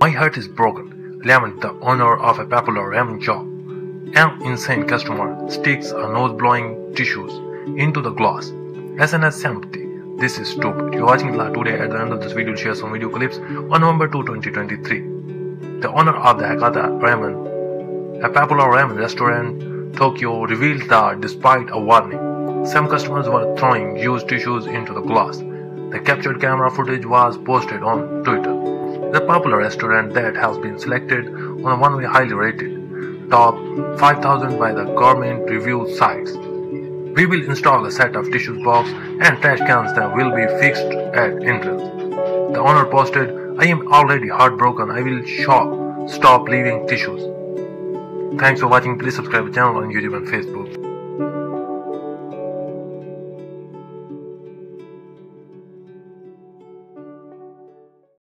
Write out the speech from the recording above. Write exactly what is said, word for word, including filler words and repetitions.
My heart is broken. Lament the owner of a popular ramen shop. An insane customer sticks a nose-blowing tissues into the glass. S N S sympathy. This is stupid. You're watching La today. At the end of this video, share some video clips on November second, twenty twenty-three. The owner of the Hakata Ramen, a popular ramen restaurant in Tokyo, revealed that despite a warning, some customers were throwing used tissues into the glass. The captured camera footage was posted on Twitter. The popular restaurant that has been selected on one of the highly rated top five thousand by the government review sites. We will install a set of tissue box and trash cans that will be fixed at entrance. The owner posted, "I am already heartbroken. I will shop, stop leaving tissues." Thanks for watching. Please subscribe to the channel on YouTube and Facebook.